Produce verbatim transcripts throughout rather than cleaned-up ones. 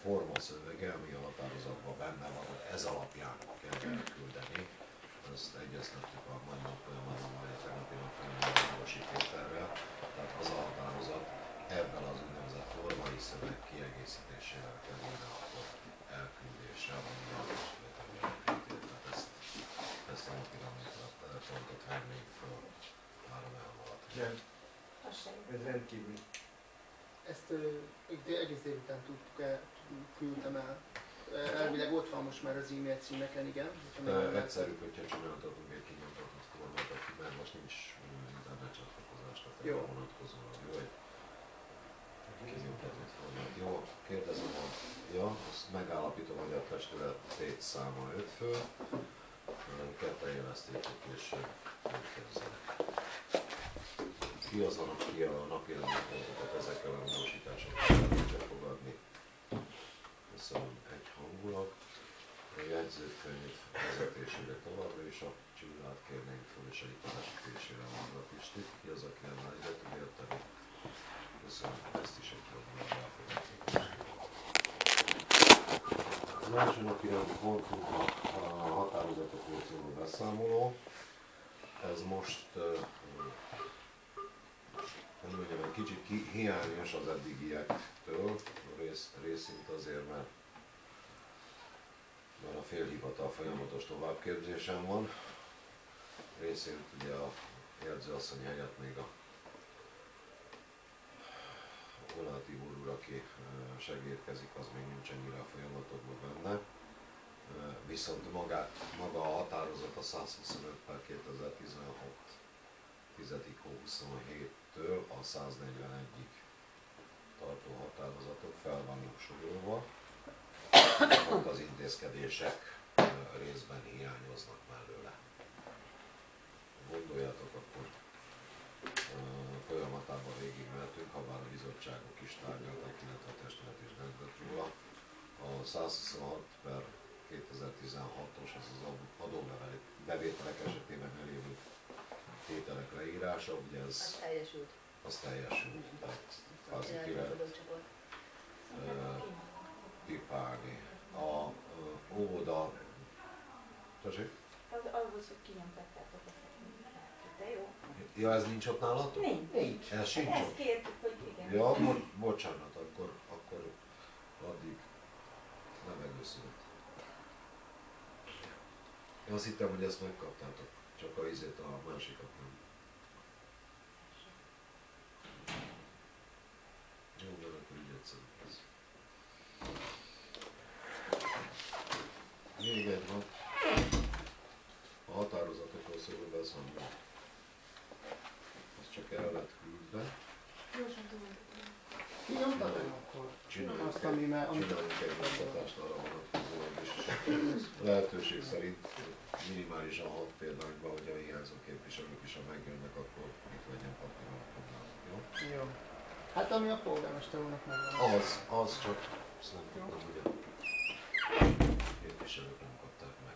formaszövege, ami a határozatban benne van, hogy ez alapján kell elküldeni. Ezt egyeztettük a mai nap folyamán, vagy a tegnapi nap folyamán a Marosi Péterrel. Tehát az a határozat ebben az úgynevezett formai szöveg kiegészítésével kerülne akkor elküldésre, ami Marosi Péter jelentét. Tehát ezt, ezt a napi pontot vennénk föl három elem alatt. Nem. Ez rendkívül. Ezt uh, egész délután tudtuk el, küldtem el. Elvileg ott van most már az e-mail címeken, igen. Egyszerűbb, hogyha csináltatunk egy kinyomtatott formát, mert most nincs internet csatlakozás, tehát erre vonatkozóan, jó, egy kinyomtatott formát. Jó, kérdezem, hogy ja, azt megállapítom, hogy a testület tétszáma öt fő, ketten jelezték később, kérdezenek. Ki az, aki a napi pontokat ezekkel a módosításokkal tudja fogadni? Köszönöm egyhangulag. A jegyzőkönyv vezetésére továbbra is a Csillát kérnénk föl, és a hitelesítésére Marga Pistit. Ki az, aki nem egyet tud érteni? Köszönöm, ezt is egyhangulag elfogadjuk. Az első napi rendi pontunk a határozatokról szóló beszámoló. Ez most nem mondjam, egy kicsit ki, hiányos az eddigiektől, rész, részint azért, mert, mert a félhivatal folyamatos továbbképzésen van. Részint ugye a jegyzőasszony helyett még a Oláti úr, aki segítkezik, az még nincs ennyire a folyamatokban benne. Viszont maga, maga a határozat a százhuszonöt per kétezer-tizenhat tizedik hó huszonhéttől a száznegyvenegyig tartó határozatok fel vannak sorolva. Az intézkedések részben hiányoznak mellőle. Gondoljátok, akkor folyamatában végigmehetünk, ha bár a bizottságok is tárgyaltak, illetve a testület is döntött róla. A százhuszonhat per kétezer-tizenhatos, az az adóbevételek esetében elévő tételek leírása, ugye ez... Az teljesült. Az teljesült, tehát kvázi ki lehet pipálni. A óvoda... Tessék? Az ahhoz, hogy kinyomtattátok ezt. De jó? Ja, ez nincs ott nálatok? Nincs. Nincs. Ez sincs Ezt ott? kértük, hogy igen. Ja, bo bocsánat, akkor, akkor addig levegőszünet. Én azt hittem, hogy ezt megkaptátok, csak a izét, a másikat nem. Jó, de akkor így egyszerű ez. Még egy van. A határozatokról szóló beszámoló. Az csak el lett küldve. Gyorsan tudom. Kinyomtatom akkor. Csináljuk Azt, egy, ami már... csináljuk egy mutatást arra vonatkozóan is. Lehetőség szerint minimálisan hat példányban, hogy a hiányzó képviselők is, ha megjönnek, akkor itt legyen papíron. Jó? Jó. Hát ami a polgármester úrnak megvan. Az, az csak szerintem nem ugye. Képviselők nem kapták meg.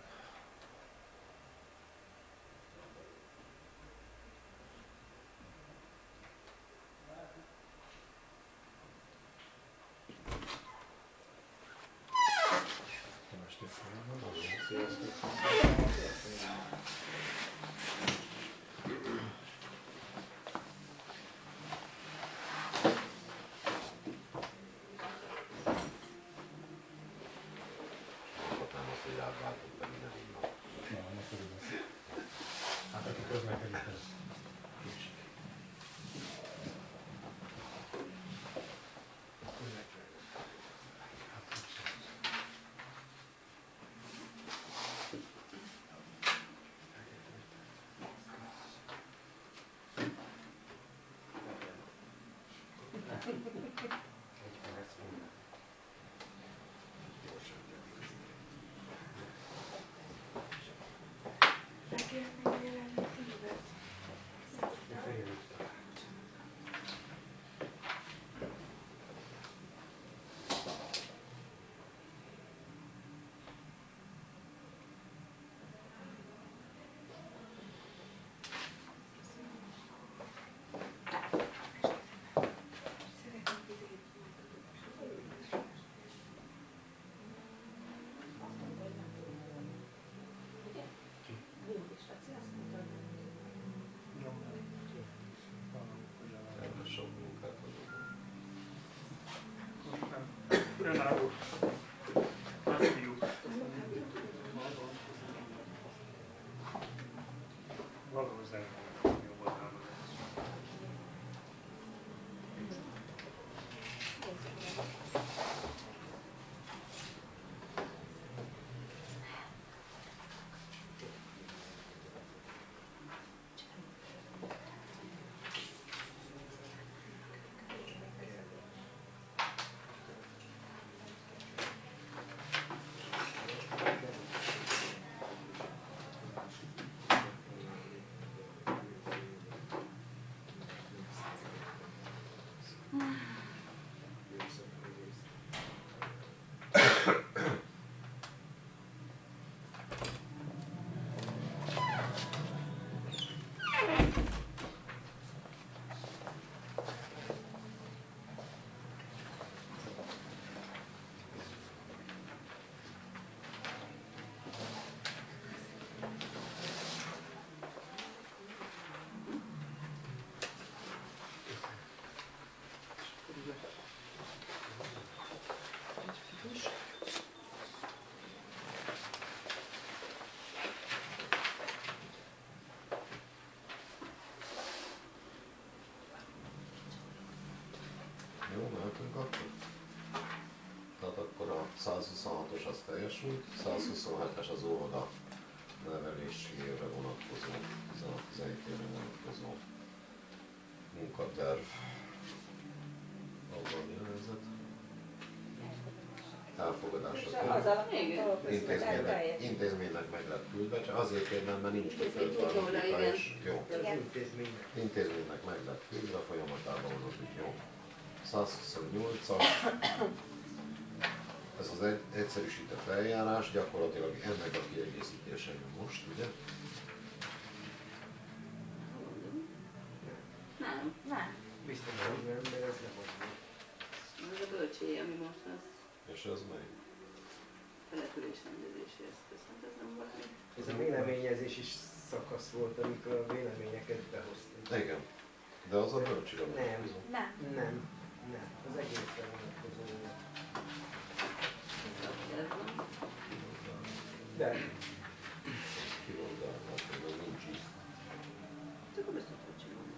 Szeretném önálló nagyfiú. Valószínűleg jó volna. Jó, mehetünk akkor? Tehát akkor a százhuszonhatos az teljesült, százhuszonhetes az óvoda nevelésére vonatkozó, tizenhat-tizenhét évre vonatkozó munkaterv. Abban mi a helyzet? Elfogadásra Az kerül. alapján Intézménynek, intézménynek meg lett küldve, csak azért kérnem, mert nincs kifejezve a logika, és jó. Az intézmény. Intézménynek meg lett küldve, folyamatában van az ügy, jó. százhuszonnyolcas, ez az egy, egyszerűsített eljárás, gyakorlatilag ennek a kiegészítése jön most, ugye? Nem, Nem. Biztos, hogy nem, de ez nem az. ez a bölcsély, ami most az És ez mely? település rendezési eszköz. Hát ez nem valami. Ez a véleményezés is szakasz volt, amikor a véleményeket behoztuk. Igen. De az a bölcsire Nem. vonatkozó. Nem. Nem, nem, az egészre vonatkozó volt. Ez van. De Ki volt, de hát még nincs így. Csak akkor ezt tudod csinálni.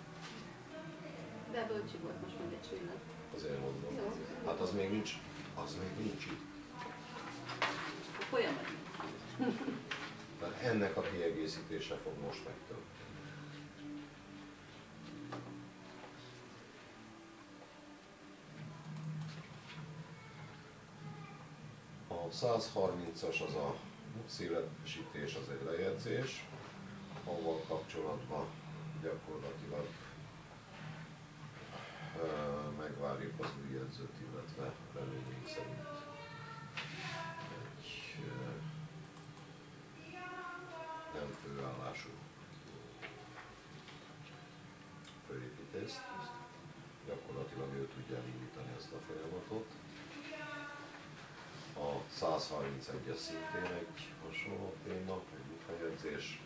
De bölcsi volt most mindegy csillag. Azért mondom. Jó. Hát az még nincs, az még nincs így. A folyamat. Tehát ennek a kiegészítése fog most megtörténni. A százharmincas az a útszélesítés, az egy lejegyzés, avval kapcsolatban gyakorlatilag ö, megvárjuk az új jegyzőt, illetve reményeink szerint egy ö, nem főállású főépítést. Gyakorlatilag ő tudja elindítani ezt a folyamatot. A százharmincegyes szintén egy hasonló téma, egy munkajegyzés,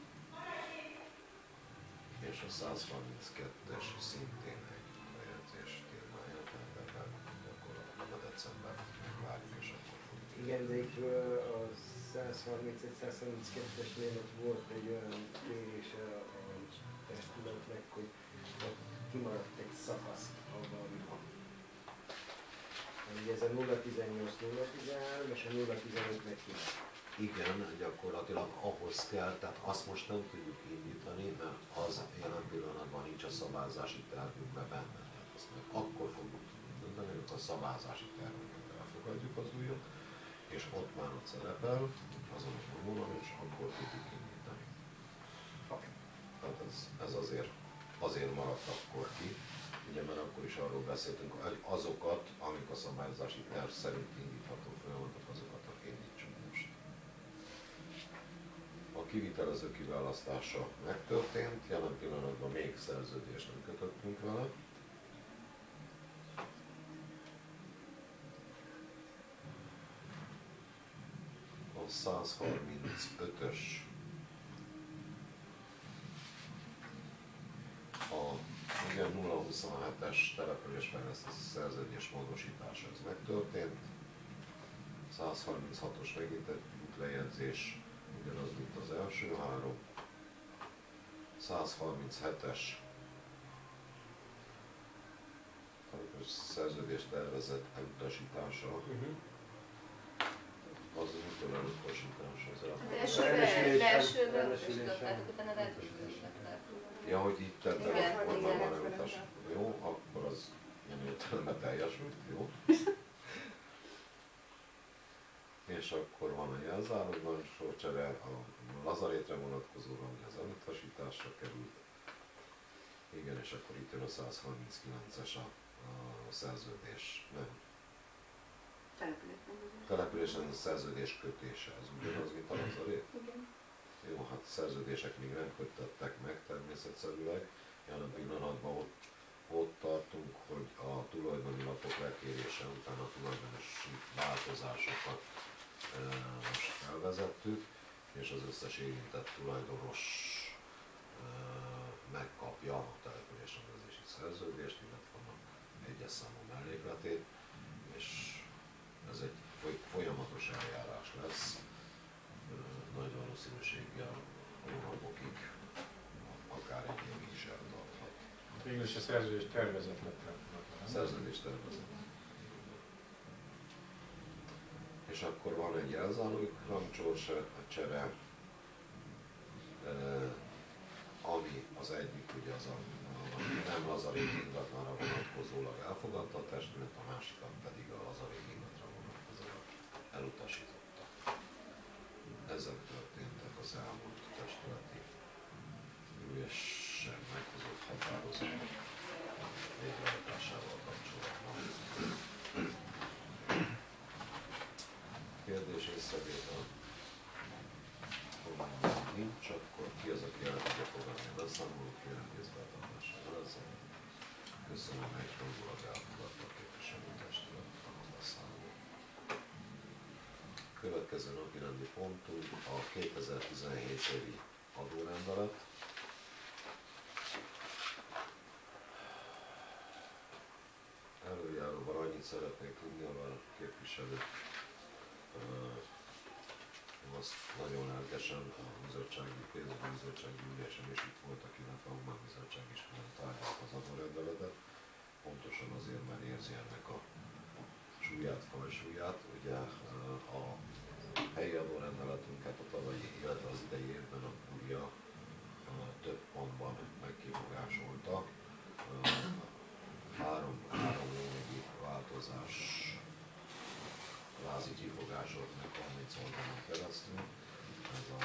és a százharminckettes szintén egy munkajegyzés témája, tehát gyakorlatilag a decembert megvárjuk, és akkor fogjuk. igen, de itt ö, a százharmincegy százharminckettesnél ott volt egy olyan kérése a testületnek, hogy ott kimaradt egy szakasz abban, ugye ez a nulla tizennyolc nulla tizenhárom és a nulla tizenöt neki. Igen, gyakorlatilag ahhoz kell, tehát azt most nem tudjuk indítani, mert az jelen pillanatban nincs a szabályzási tervünkben benne. Tehát azt meg akkor fogjuk tudni mondani, amikor a szabályzási tervünket elfogadjuk az újat, és ott már ott szerepel, azon a vonalon, és akkor tudjuk indítani. Tehát ez, ez azért, azért maradt akkor ki, ugye, mert akkor is arról beszéltünk, hogy azokat, amik a szabályozási terv szerint indítható folyamatok, azokat indítsunk most. A kivitelező kiválasztása megtörtént, jelen pillanatban még szerződést nem kötöttünk vele. A százharmincötös a igen, nulla huszonhetes településfejlesztési szerződés módosítása, ez megtörtént. száz harminchatos megint útlejegyzés, ugyanaz, mint az első három. száz harminchetes szerződés tervezett elutasítása. Uh-huh. Az mitől elutasítása? Az Az el... első Elmesélés- belső elmesélése. elutasítottátok, utána elutasították. Ja, hogy itt tettem, Igen, akkor igen. már elutasított. Jó, akkor az ilyen értelemben teljesült, jó. És akkor van a jelzálogban sorcsere, a lazarétre vonatkozóan, ami az elutasításra került. Igen, és akkor itt jön a száz harminckilences a, a szerződés, nem, Településrendezés. településen a szerződés kötése, ez ugyanaz, mint a lazarét? Igen. Jó, hát szerződések még nem kötöttek meg természetszerűleg, jelen pillanatban ott, ott tartunk, hogy a tulajdoni lapok lekérése után a tulajdonosi változásokat e, most elvezettük, és az összes érintett tulajdonos e, megkapja a településrendezési szerződést, illetve a egyes számú mellékletét, és ez egy foly- folyamatos eljárás lesz. Nagy valószínűséggel hónapokig, akár egy évig is eltarthat. Végül is a szerződés tervezet lett. Szerződés tervezet. És akkor van egy jelzálók rangcsere, ami az egyik, ugye az a, a nem lazarék ingatlanra vonatkozólag elfogadta a testület, a másikat pedig a lazarék ingatlanra vonatkozólag elutasította. Ezek történtek az elmúlt testületi ülésen meghozott határozat végrehajtásával kapcsolatban. Kérdés észrevétel? Nincs, akkor ki az, aki el tudja fogadni a beszámolót, kérem kézfeltartására ezzel. Köszönöm, egy hangulat elfogadta a képviselőtestület a beszámolót. Következő napi rendi pontunk a kétezer-tizenhét évi adórendelet. Előjáróban annyit szeretnék tudni, a képviselő azt nagyon lelkesen a bizottsági, pénzügyi bizottsági ülésen is itt voltak, illetve a Humán Bizottság is külön tárgyalt az adórendeletet. Pontosan azért, mert érzi ennek a súlyát, fajsúlyát. Ugye a helyi adórendeletünket a tavalyi, illetve az idei évben a kúria több pontban megkifogásolta. Három, három lényegi változás lázi kifogások meg harminc oldalon keresztül. Ez a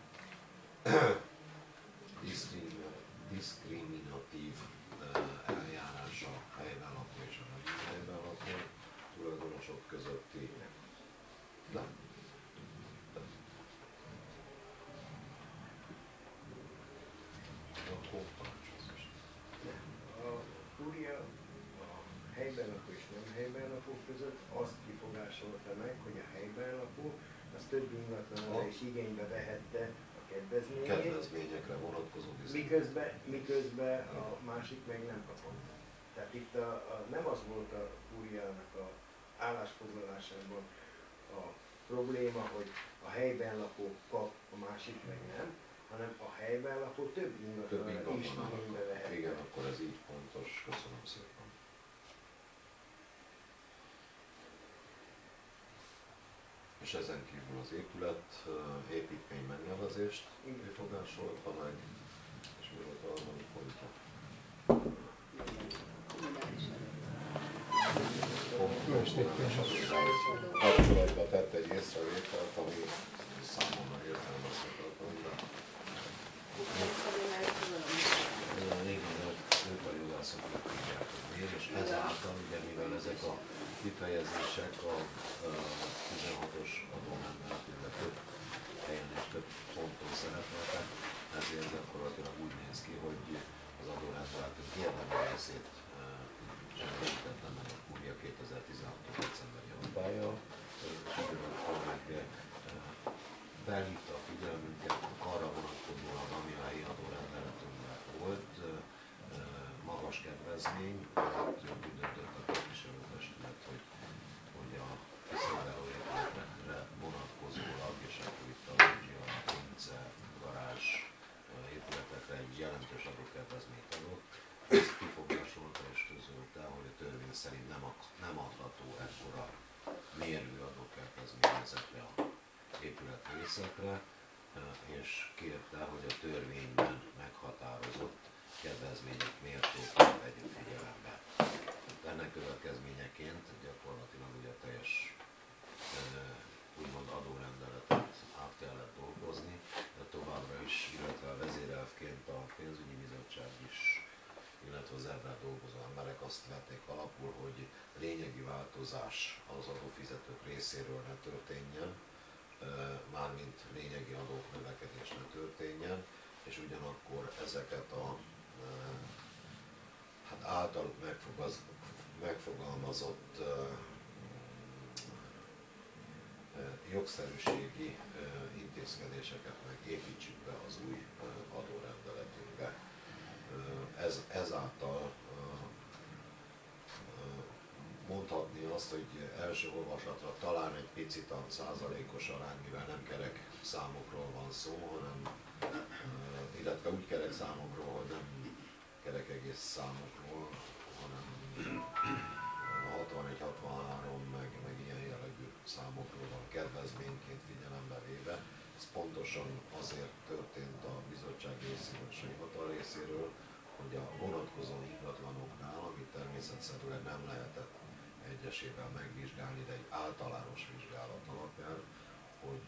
diszkriminatív eljárás a helyben lakó és a nem helyben lakó tulajdonosok közötti. Nem. Akkor parancsolsz. A kúria a helyben lakó és nem helyben lakó között azt kifogásolta meg, hogy a helyben lakó az több ingatlanra is igénybe vehette a kedvezményét, Kedvezményekre vonatkozó bizony. miközben, miközben a másik meg nem kapott. Tehát itt a, a, nem az volt a kúriának a állásfoglalásában a probléma, hogy a helyben lakó kap, a másik meg nem, hanem a helyben lakó több Több ingatlanra is ingatlan. igénybe vehette. Igen, akkor ez így pontos. Köszönöm szépen. És ezen kívül az épület, építmény megnevezést kifogásolta meg, és mi volt a harmadik pontja? Kapcsolatban tett egy észrevételt, ami számomra értelmezhetetlen, de igen, ők a jogászoknak tudják, hogy miért, és ezáltal, ugye, mivel ezek a kifejezések a tizenhatos adórendeletében több helyen és több ponton szerepeltek, ezért gyakorlatilag úgy néz ki, hogy az adórendeletünk érdemi részét semmisítettem meg a kúria kétezer-tizenhat. decemberi hatályjal, és ugyanakkor meg felhívta a figyelmünket arra vonatkozóan, ami a helyi adórendeletünkben volt, magas kedvezmény, kedvezmény, ezért úgy döntött a képviselőtestület, hogy, hogy a kiszolgáló épületekre vonatkozólag, és akkor itt a loggia, pince, garázs épületekre egy jelentős adókedvezményt adott. Ezt kifogásolta és közölte, hogy a törvény szerint nem, ad, nem adható ekkora mérvű adókedvezmény ezekre a épületrészekre, és kérte, hogy a törvényben meghatározott kedvezmények mértékét vegyük figyelembe. Ennek következményeként gyakorlatilag ugye teljes úgymond adórendeletet át kellett dolgozni, de továbbra is, illetve a vezérelvként a pénzügyi bizottság is, illetve az ebben dolgozó emberek azt vették alapul, hogy lényegi változás az adófizetők részéről ne történjen, mármint lényegi adók növekedés ne történjen, és ugyanakkor ezeket a hát általuk megfogalmazott jogszerűségi intézkedéseket meg építsük be az új adórendeletünkbe. Ez, ezáltal mondhatni azt, hogy első olvasatra talán egy picit a százalékos arány, mivel nem kerek számokról van szó, hanem, illetve úgy kerek számokról, hogy nem kerek egész számokról, hanem hatvanegy hatvanhárom, meg, meg ilyen jellegű számokról van kedvezményként figyelembe véve. Ez pontosan azért történt a bizottság részéről és a hivatal részéről, hogy a vonatkozó ingatlanoknál, amit természetszerűen nem lehetett egyesével megvizsgálni, de egy általános vizsgálat alapján, hogy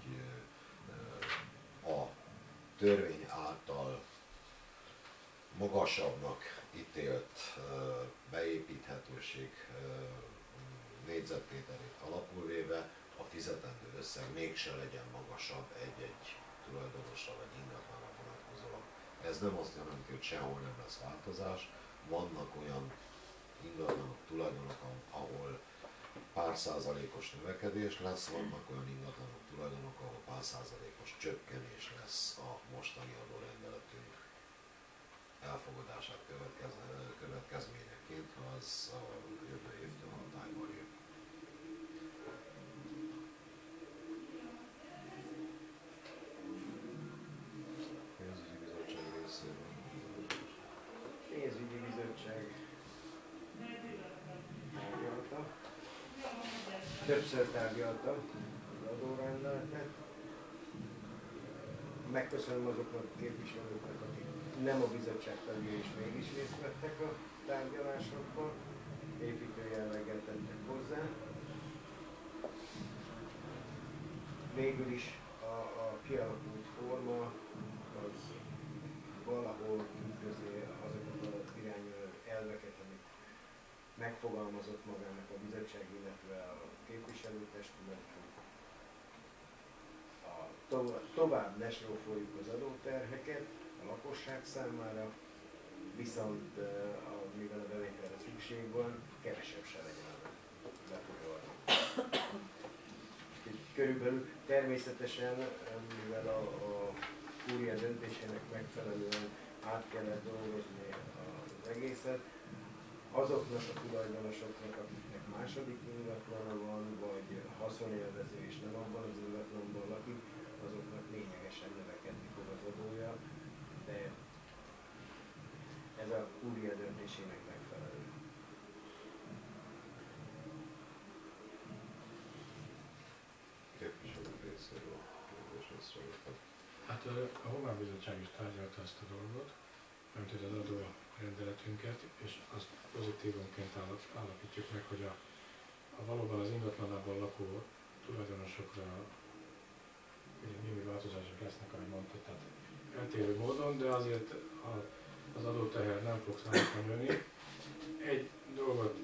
a törvény által magasabbnak ítélt beépíthetőség négyzetméterét alapul véve a fizetendő összeg mégse legyen magasabb egy-egy tulajdonosra vagy ingatlanra vonatkozóan. Ez nem azt jelenti, hogy sehol nem lesz változás. Vannak olyan ingatlanok, tulajdonok, ahol pár százalékos növekedés lesz, vannak olyan ingatlanok, tulajdonok, ahol pár százalékos csökkenés lesz a mostani adórendeletünk elfogadását következ, következményeként, ha az a jövő évtől hatályba lép. Pénzügyi bizottság részéről. Pénzügyi bizottság tárgyalta. Többször tárgyalta az adórendeletet. Megköszönöm azoknak a képviselőknek, akik nem a bizottság tagjai és mégis részt vettek a tárgyalásokban. Építő jelleggel tettek hozzá. Végül is a, a kialakult forma az valahol tükrözi azokat az irányelv elveket, amit megfogalmazott magának a bizottság, illetve a képviselőtestület. A to- tovább ne srófoljuk az adóterheket a lakosság számára, viszont a, mivel a bevételre szükség van, kevesebb se legyen befoglalni. Körülbelül természetesen, mivel a, a kúria döntésének megfelelően át kellett dolgozni az egészet, azoknak a tulajdonosoknak, akiknek második ingatlana van, vagy haszonélvező és nem abban az ingatlanban lakik, azoknak lényegesen növekedni fog az adója, de ez a kúria döntésének megfelelő. Képviselők részéről kérdésre szóltak. Hát a Humán Bizottság is tárgyalta ezt a dolgot, mert hogy az adó rendeletünket, és azt pozitívunként állapítjuk meg, hogy a, a valóban az ingatlanában lakó tulajdonosokra némi változások lesznek, ahogy mondtad, tehát eltérő módon, de azért a, az adóteher nem fog számokra nőni. Egy dolgot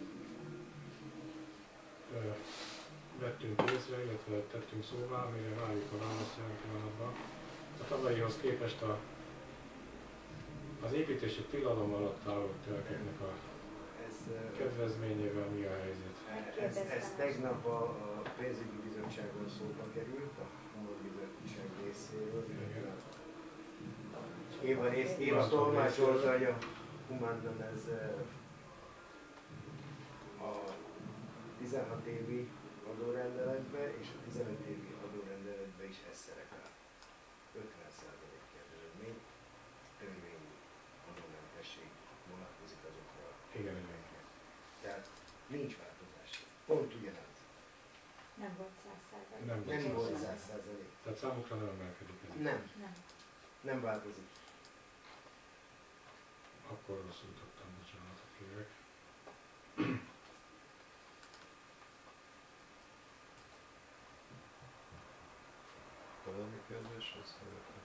ö, vettünk észre, illetve tettünk szóvá, amire várjuk a választ jelen pillanatban. A tavalyihoz képest a, az építési tilalom alatt álló telkeknek a kedvezményével mi a helyzet? Ez, ez tegnap a, a pénzügyi bizottságon szóba került, a Humán Bizottság részéről. Éva, rész, Éva tolmácsolta, hogy a Humánban ez tizenhat évi adórendeletbe és a tizenöt évi adórendeletbe is ez szerepel. ötven százalék kedvezmény, törvényi adómentesség vonatkozik azokra. Igen, igen. Tehát nincs változás. Pont ugyanaz. Nem volt száz százalék. Nem volt Nem volt száz száz százalék. Tehát számukra nem emelkedik ez. Nem, Nem. nem változik. Akkor rosszul tudtam, bocsánat, kérek. További kérdéshez szeretnék?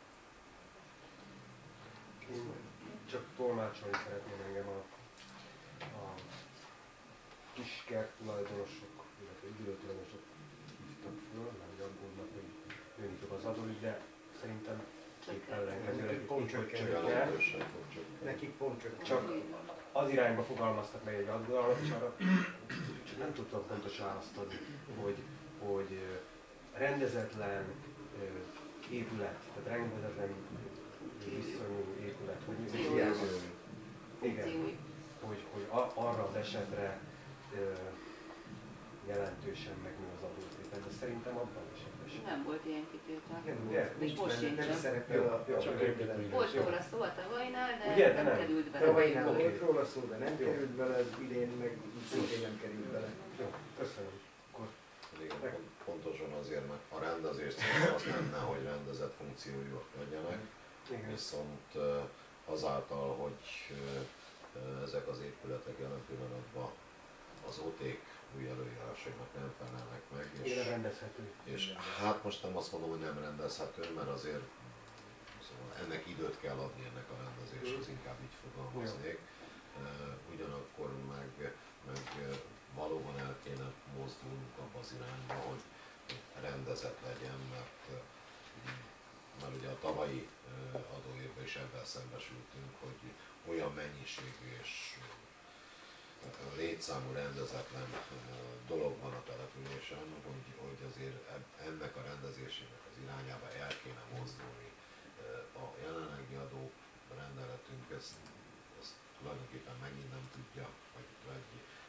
Én csak tolmácsolni szeretném engem a, a kis kert tulajdonosok, illetve ügyőtulajdonosok hívtak föl, mert aggódnak, hogy nőni fog az adóügy, de szerintem épp ellenkezőleg Pont hogy csökken. csökken. Jelentősen fog csökkenni. Nekik pont csak. Csak az irányba fogalmaztak meg egy aggodalmat, és arra csak nem tudtam pontos választ adni, hogy, hogy rendezetlen épület, tehát rendezetlen viszonyú épület, hogy mi Funkciójú. igen, hogy, hogy a, arra az esetre ö, jelentősen megnő az adótétel, de szerintem abban az esetben sem. Nem volt ilyen kitétel. Nem, Ugye? volt, És nincs most benne, nem sincsen. szerepel a, Jó, a csak rendeletben. építmény. Volt róla szó a tavalynál, de Ugye, de nem, nem. került bele. Tavalynál Oké. volt róla szó, de nem Jó. került bele, idén meg így szintén nem került bele. Jó, köszönöm. Akkor Igen, pont- pontosan azért, mert a rendezés célja az lenne, hogy rendezett funkciójuk legyenek, igen. viszont ö, azáltal, hogy ö, ezek az épületek jelen pillanatban az o té k új előírásainak nem felelnek meg, Igen, és, rendezhető. és hát most nem azt mondom, hogy nem rendezhető, mert azért szóval ennek időt kell adni ennek a rendezéshez, inkább így fogalmaznék. Ö, Ugyanakkor meg, meg valóban el kéne mozdulnunk abba az irányba, hogy rendezett legyen, mert, mert ugye a tavalyi adóévben is ebben szembesültünk, hogy olyan mennyiségű és létszámú rendezetlen dolog van a településen, hogy, hogy azért ennek a rendezésének az irányába el kéne mozdulni. A jelenlegi adó rendeletünk ezt, ezt tulajdonképpen megint nem tudja, vagy, vagy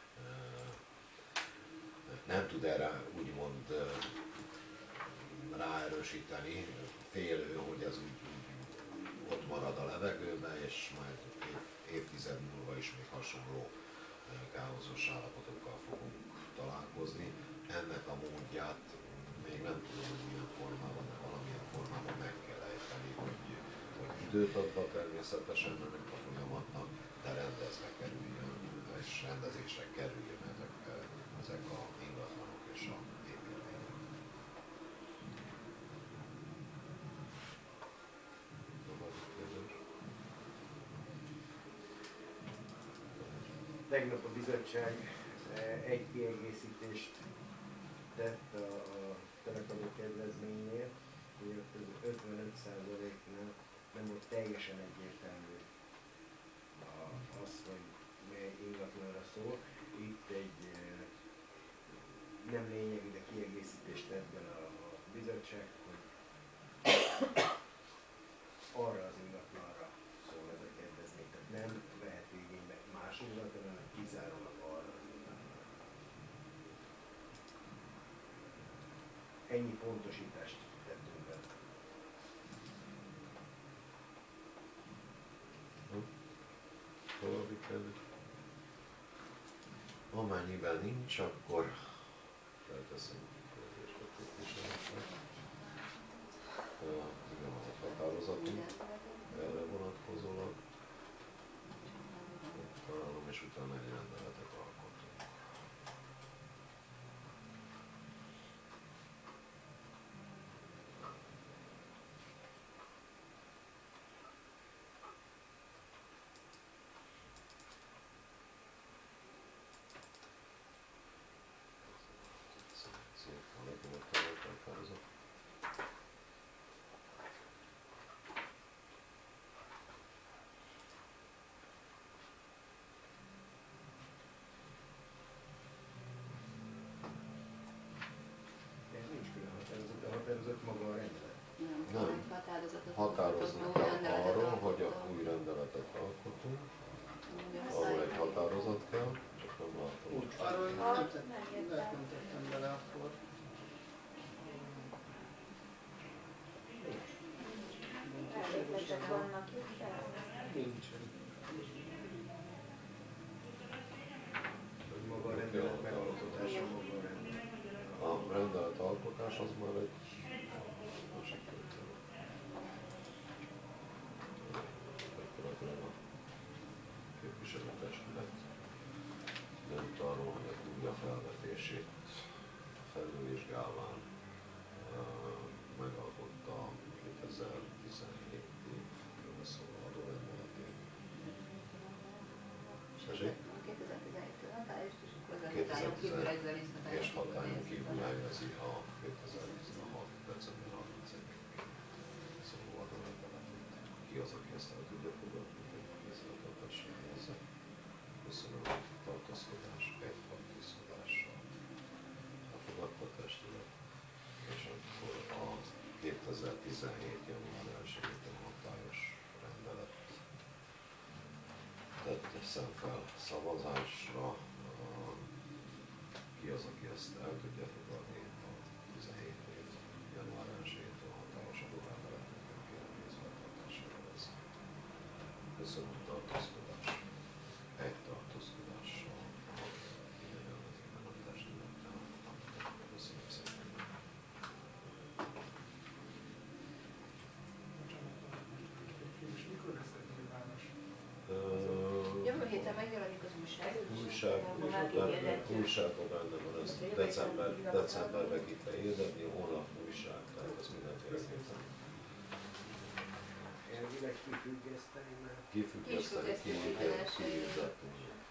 nem tud erre úgymond ráerősíteni, félő, hogy ez úgy, úgy ott marad a levegőben, és majd év, évtized múlva is még hasonló káoszos állapotokkal fogunk találkozni. Ennek a módját még nem tudom, hogy milyen formában, de valamilyen formában meg kell ejteni, hogy, hogy időt adva természetesen ennek a folyamatnak, de rendezve kerüljön, és rendezésre kerüljön ezek, ezek a ingatlanok és a építmények. Tegnap a bizottság egy kiegészítést tett a, a telefonok kedvezménynél, hogy ott az ötvenöt százaléknál nem volt teljesen egyértelmű a- az, hogy mely ingatlanra szól. Itt egy eh, nem lényegi, de kiegészítést tett bele a, a bizottság, hogy arra az ingatlanra szól ez a kedvezmény. Tehát nem vehet igénybe más ingatlan, hanem kizárólag arra az ingatlanra. Ennyi pontosítást tettünk bele. További kérdés? Amennyiben nincs, akkor felteszem kérdést a képviselőknek. Igen, van egy határozatunk erre vonatkozólag. Találom, és utána egy rendeletet alkotunk. Szép, alakulott a határozat. De nincs külön határozat, a határozat maga a rendelet. Nem, Nem. egy határozatot Határozni hoztatok, kell új rendeletet arról, hogy a alkottok. új rendeletet alkotunk, Ugye ahol egy szállítani. határozat kell, csak nem látom. Arról Ah, nem, tett, nem lehet jöttem. nem tettem bele akkor. Elvételek vannak itt, de Nincsen. Hogy maga a rendelet megalkotása, maga a rendelet. A rendelet alkotás az már egy másik történet. Gyakorlatilag a képviselőtestület dönt arról, hogy a kúria felvetését felülvizsgálván uh, megalkotta kétezer-tizenhét évről szóló adórendeletét. Tessék? kétezer-tizenhéttől hatályos, és akkor az hatályon kívül kétezer-tizenhét reggelizmet és hatályon kívül helyezi a kétezer-tizenhat. december harmincadikai szóló adórendeletét. Ki az, aki ezt el tudja fogadni, hogy készületetesen helyezze? Köszönöm, hogy tartózkodás, egy tartózkodással elfogadta a testület, és akkor a kétezer-tizenhét. január elsejétől hatályos rendelet teszem fel szavazásra. Ki az, aki ezt el tudja fogadni a tizenhét év. január elsejétől hatályos adórendeletnek kérem kézfeltartására lesz. Köszönöm, tartózkodás. Egy tartózkodással idegenletében a testülettel elfogadtak. Köszönöm szépen. És mikor lesz egy nyilvános? Ö, Jövő héten megjelenik az újság. Újság, Ahol már kihirdetjük. újságban benne van, ez december, decemberben ki kell hirdetni, holnap újság, tehát ez mindenféleképpen Elvileg kifüggeszteni, mert kifüggeszteni, Kifüggeszteni kihirdetni.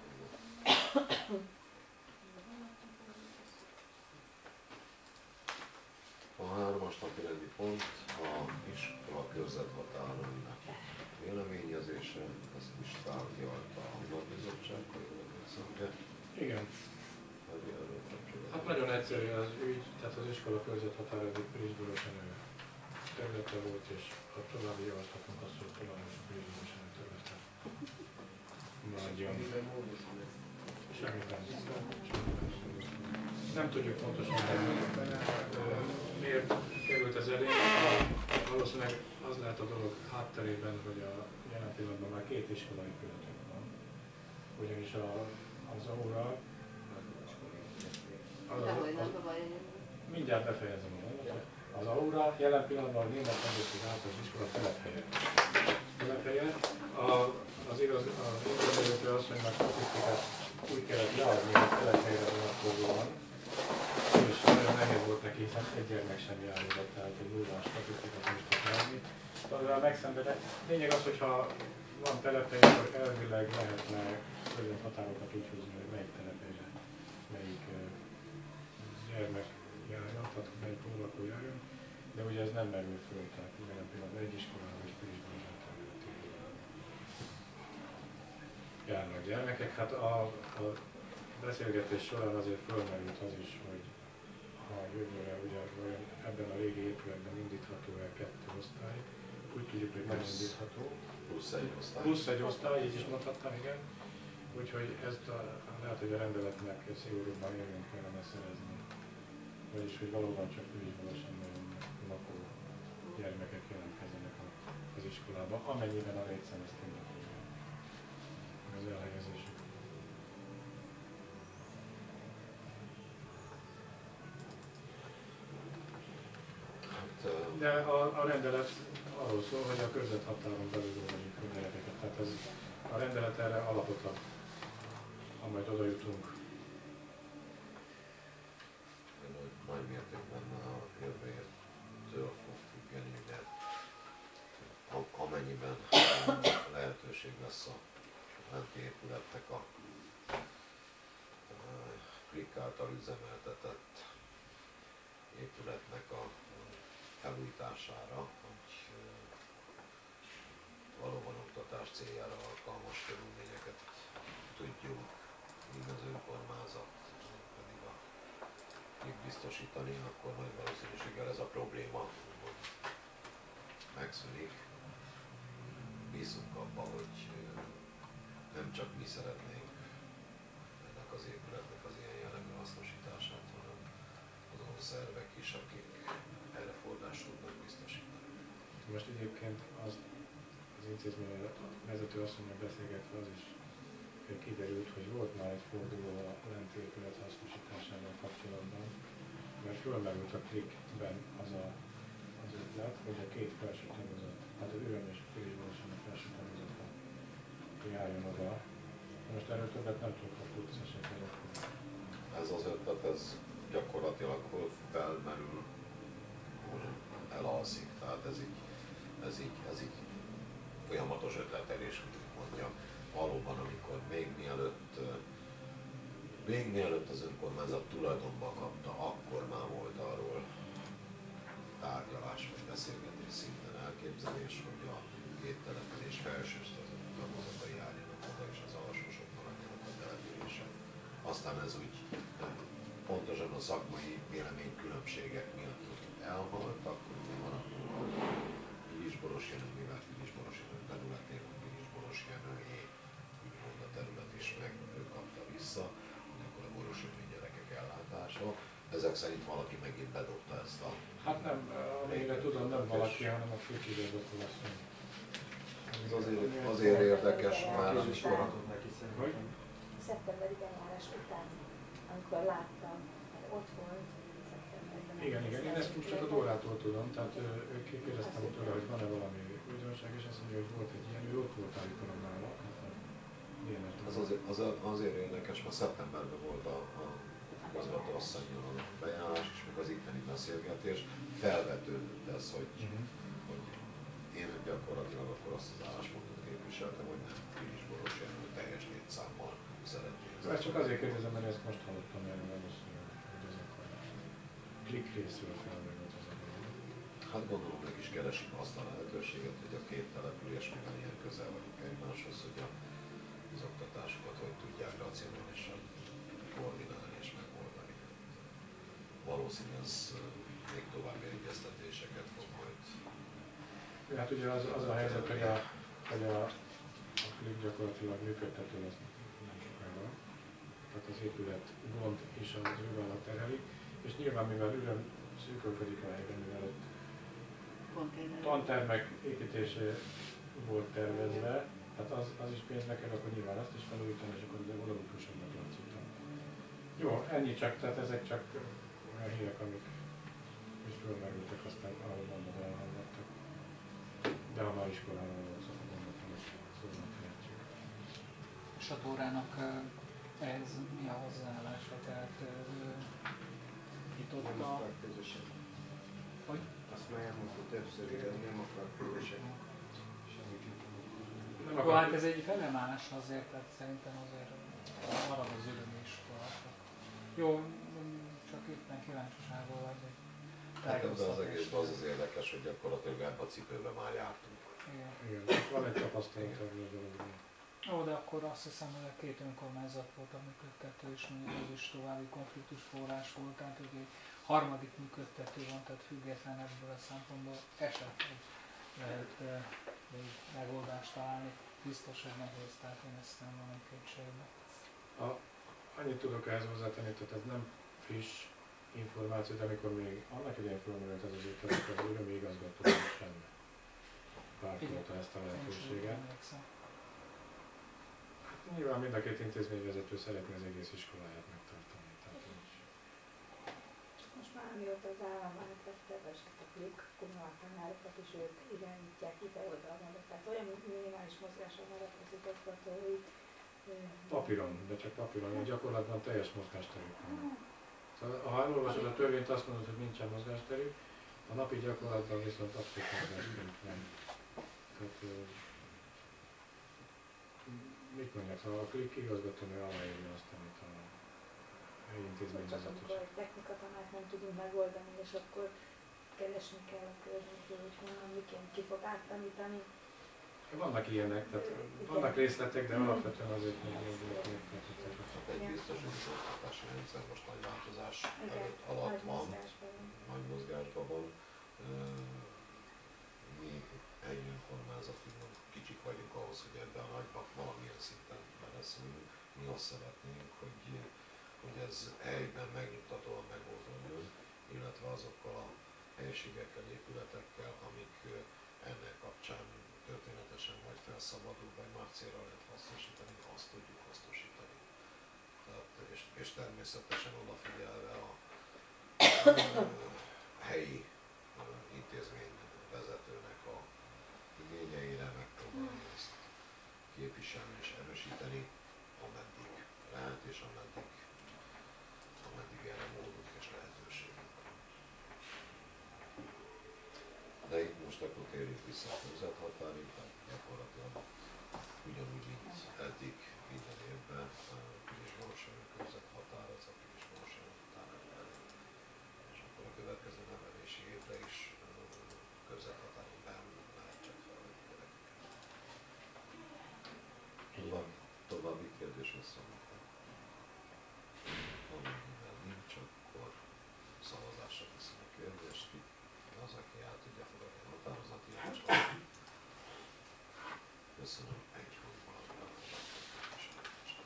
A hármas napi rendi pont a iskola körzethatárainak véleményezése, ezt is tárgyalta a Honlapbizottság, hogy jól emlékszem, ugye? Igen. Hogy erről kapcsolatban. Hát nagyon egyszerű az ügy, tehát az iskola körzethatára egy Pilisvörösen területe volt, és a további javaslatunk az, hogy tovább a Pilisvörösen területe. Maradjon. mivel módosul ezt. Semmiben. Nem tudjuk pontosan, hogy ö, miért került ez elé. Valószínűleg az lehet a dolog hátterében, hogy a jelen pillanatban már két iskolai épületünk van. Ugyanis a, az óra, az, Dehogy az, nem, az, baj. mindjárt befejezem a mondatot. Az aura jelen pillanatban a Német Nemzeti Általános Iskola telephelye. Telephelye. A, az igaz, az igazolótő asszonynak statisztikát úgy kellett leadni a telephelyre vonatkozóan, és nagyon nehéz volt neki, hiszen egy gyermek sem járódott, tehát egy nullás statisztikát nem is tudott leadni. Azzal megszenvedett. Lényeg az, hogyha van telephely, akkor elvileg lehetne között határokat úgy húzni, hogy melyik telephelyre, melyik uh, gyermek járjon, tehát melyik órakor járjon, de ugye ez nem merül föl, tehát jelen pillanatban egy iskolában és Pilisvörösen területén járnak gyermekek. Hát a, a beszélgetés során azért fölmerült az is, hogy ha jövőre ugye olyan ebben a régi épületben indítható el kettő osztály, úgy tudjuk, hogy nem indítható. Plusz egy osztály. Plusz egy osztály, így is mondhattam, igen. Úgyhogy ezt a, lehet, hogy a rendeletnek szigorúbban érvényt kellene szerezni. Vagyis, hogy valóban csak Pilisvörösen lakó gyermekek jelentkezzenek az iskolába, amennyiben a létszám ezt indokolja. Az elhelyezésük. Hát, ö, De a, a rendelet arról szól, hogy a körzethatáron belül dolgozik a gyerekeket. Tehát ez, a rendelet erre alapot ad, ha majd oda jutunk. nagy mértékben a jövőjétől fog függeni, ugye a- amennyiben lehetőség lesz a lenti épületnek a klik által üzemeltetett épületnek a felújításására, hogy valóban oktatás céljára alkalmas körülményeket tudjunk, míg az önkormányzat pedig a klik biztosítani, akkor nagy valószínűséggel ez a probléma úgymond megszűnik. Bízunk abba, hogy nem csak mi szeretnénk ennek a az épületnek az ilyen jellegű hasznosítását, hanem azon szervek is, akik erre forrást tudnak biztosítani. Most egyébként az, az intézmény vezető asszonnyal beszélgetve az is kiderült, hogy volt már egy forduló a lenti épület hasznosításával kapcsolatban, mert fölmerült a klikben az a, az ötlet, hogy a két felső tagozat, hát az üröm és pirisborosán a felső tagozata járjon oda. Most erről többet nem tudok, ha tudsz esetleg. Ez az ötlet, ez gyakorlatilag hol felmerül, hol elalszik, tehát ez így, ez így, ez így folyamatos ötletelés, úgy mondjam. Valóban, amikor még mielőtt, még mielőtt az önkormányzat tulajdonba kapta, akkor már volt arról tárgyalás vagy beszélgetés szinten elképzelés, hogy a két település felső tagozatai járjanak oda, és az alsósok maradjanak a településen. Aztán ez úgy pontosan a szakmai véleménykülönbségek miatt elhalt, akkor ugye van akkor Pilisboros Jenő, mivel Pilisboros Jenő területén, Pilisboros Jenőé, úgymond a terület is meg ő kapta vissza, hogy akkor a borosjönő gyerekek ellátása. Ezek szerint valaki megint bedobta ezt a... Hát nem, amire tudom, nem valaki, hanem a főkigazgató asszony. Ez azért, azért érdekes már, amikor a... Hogy? Szeptemberi bejárás után, amikor láttam, hát ott volt szeptemberben. Igen, igen, én ezt most csak a Dórától tudom, tehát ő kérdeztem tőle, hogy van-e valami újdonság, és azt mondja, hogy volt egy ilyen, ő ott volt állítólag nála. Az azért, az, azért érdekes, mert szeptemberben volt a, a igazgató asszonnyal a bejárás, és meg az itteni beszélgetés. Felvetődött ez, hogy, uh-huh. hogy én gyakorlatilag akkor azt az álláspontot képviseltem, hogy nem Pilisboros Jenő teljes létszámmal szeretném. Ezt csak azért kérdezem, mert ezt most hallottam erről először, hogy ez akkor klik részről felmerült az a dolog. Hát gondolom meg is keresik azt a lehetőséget, hogy a két település, mivel ilyen közel vagyunk egymáshoz, hogy a, az oktatásokat hogy tudják racionálisan koordinálni és megoldani. Valószínűleg ez még további egyeztetéseket fog majd. Hát ugye az, az a helyzet, hogy a, hogy a, a klik gyakorlatilag működtető lesz nem sokára. Tehát az épület gond is az ővállal terheli, és nyilván mivel üröm szűkölködik a helyben, mivel ott tantermek építése volt tervezve, tehát az, az is pénzbe kell, akkor nyilván azt is felújítani, és akkor ugye valókusabbnak látszik. Jó, ennyi csak, tehát ezek csak olyan hírek, amik is fölmerültek, aztán ahol vannak elhallgattak. De ha már iskolában volt szó, akkor gondoltam, hogy szóval tehetjük. És a Dórának ehhez mi a hozzáállása? Tehát uh, itt ott Nem a... akar közösen. Hogy? Azt már elmondtuk többször, hogy nem akar közösen. Nem Jó, akar... hát ez egy felemás azért, tehát szerintem azért marad az örömi iskola. Jó, csak éppen kíváncsiságból vagy, hogy Hát ebben az egészben az az érdekes, hogy gyakorlatilag ebben a cipőben már jártunk. Igen. Igen, van egy tapasztalat ebből a dologban. Ó, de akkor azt hiszem, hogy a két önkormányzat volt a működtető, és mondjuk az is további konfliktus forrás volt, tehát hogy egy harmadik működtető van, tehát független ebből a szempontból esetleg lehet uh, egy megoldást találni. Biztos, hogy nehéz, tehát én ezt nem van egy kétségbe. A, annyit tudok ehhez hozzátenni, tehát ez nem friss információ, de amikor még annak idején fölmerült ez az ötlet, az ürömi igazgató sem pártolta ezt a lehetőséget. Hát nyilván mind a két intézményvezető szeretné az egész iskoláját megtartani. Tehát nincs. Most már amióta az állam átvette, vagy hát a klik, akkor a tanárokat is ők irányítják ide-oda, tehát olyan minimális mozgása maradt az igazgatói. Papíron, de csak papíron, gyakorlatban teljes mozgásterük van. Szóval, ha elolvasod a törvényt, azt mondod, hogy nincsen mozgásterük, a napi gyakorlatban viszont abszolút mozgásterük van. Tehát, mit mondják, ha a klik igazgatónő aláírja azt, amit a helyi intézményvezető. Csak amikor egy technikatanát nem tudunk megoldani, és akkor keresni kell a környékről, hogy honnan miként ki fog áttanítani. Vannak ilyenek, tehát vannak részletek, de alapvetően azért még megtartották. Egy biztos, hogy az oktatási rendszer most nagy változás előtt alatt van, nagy mozgásban van. Mi helyi önkormányzatok kicsik vagyunk ahhoz, hogy ebben a nagyban valamilyen szinten beleszülünk. Mi mi azt szeretnénk, hogy, hogy ez helyben megnyugtatóan megoldódjon, illetve azokkal a helységekkel, épületekkel, amik ennek kapcsán történetesen vagy felszabadul, vagy más célra lehet hasznosítani, azt tudjuk hasznosítani. Tehát, és, és természetesen odafigyelve a helyi intézményvezetőnek a igényeire megpróbálni ezt képviselni és erősíteni, ameddig lehet és ameddig, ameddig erre módunk és lehetőségünk van. De itt most akkor térjünk vissza a körzethatárig, tehát gyakorlatilag ugyanúgy, mint eddig minden évben Pilisborosjai körzet határ, az a Pilisborosjai határ, és akkor a következő nevelési évre is körzethatáron belül lehet csak felvenni gyerekeket. Tovább, további kérdés összemutat. Amennyiben nincs, akkor szavazásra teszem a kérdést. Ki az, aki el tudja fogadni a határozati javaslatot? Köszönöm, egy hangban elfogadtam a képviselőt.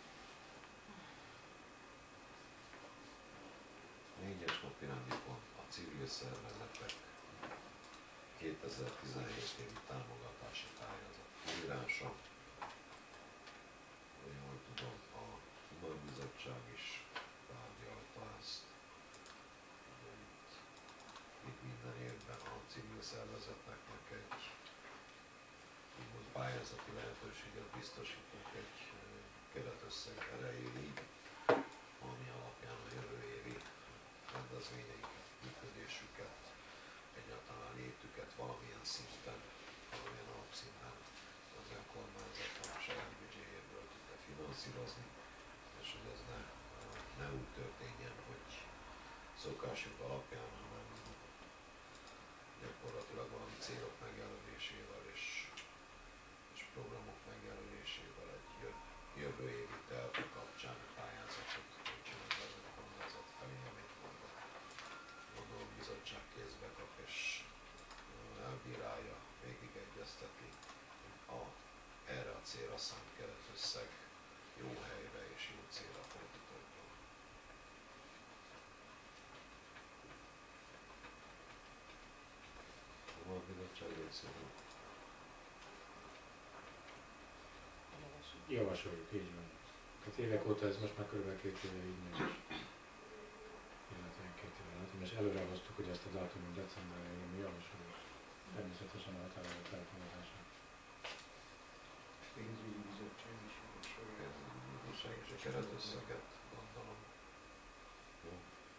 Négyes napi rendi pont a civil szervezetek kétezer-tizenhét évi támogatási pályázat kiírása. Jól tudom, a Human Bizottság is tárgyalta ezt. Itt, itt minden évben a civil szervezeteknek egy úgymond pályázati lehetőséget biztosítunk egy keretösszeg erejéig, ami alapján a jövő évi rendezvényeiket, működésüket, egyáltalán létüket valamilyen szinten, valamilyen alapszinten az önkormányzat a saját büdzséjéből tudja finanszírozni, és hogy ez ne, ne úgy történjen, hogy szokásuk alapján, hanem gyakorlatilag valami célok megjelölésével és, és programok megjelölésével egy jövő évi terve kapcsán pályázatot csinál az önkormányzat felé, amit gondolom bizottság kézbe kap és elbírálja, végigegyezteti a erre a célra szánt keretösszeg jó helyre és jó célra fordítottan. A bizottság részéről. Javasoljuk, így van. Tehát évek óta ez most már kb. két éve így megy is. Illetve két éve látom, és előre hoztuk, hogy ezt a dátumot december elején mi javasoljuk. Természetesen a határozat elfogadása. Pénzügyi bizottság is javasolja. Pénzügyi bizottság és a keretösszeget gondolom. Jó.